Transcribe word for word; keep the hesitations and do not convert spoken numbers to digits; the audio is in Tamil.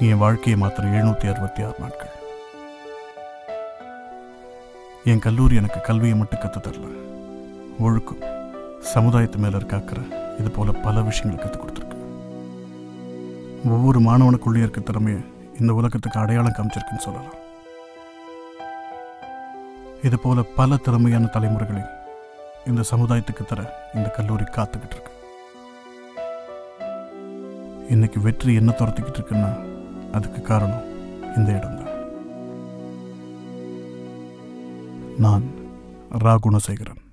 என் வாழ்க்கையை மாத்திர எழுநூற்றி அறுபத்தி ஆறு நாட்கள். என் கல்லூரி எனக்கு கல்வியை மட்டும் கற்று தரல, ஒழுக்கம், சமுதாயத்து மேல இருக்க அக்கறை, இது போல பல விஷயங்களை கற்றுக் கொடுத்துருக்கு. ஒவ்வொரு மாணவனுக்குள்ளே இருக்க திறமையை இந்த உலகத்துக்கு அடையாளம் காமிச்சிருக்குன்னு சொல்லலாம். இது போல பல திறமையான தலைமுறைகளை இந்த சமுதாயத்துக்கு தர இந்த கல்லூரி காத்துக்கிட்டு இருக்கு. இன்னைக்கு வெற்றி என்ன துரத்திக்கிட்டு இருக்குன்னா அதுக்கு காரணம் இந்த இடம்தான். நான் ரா குணசேகரன்.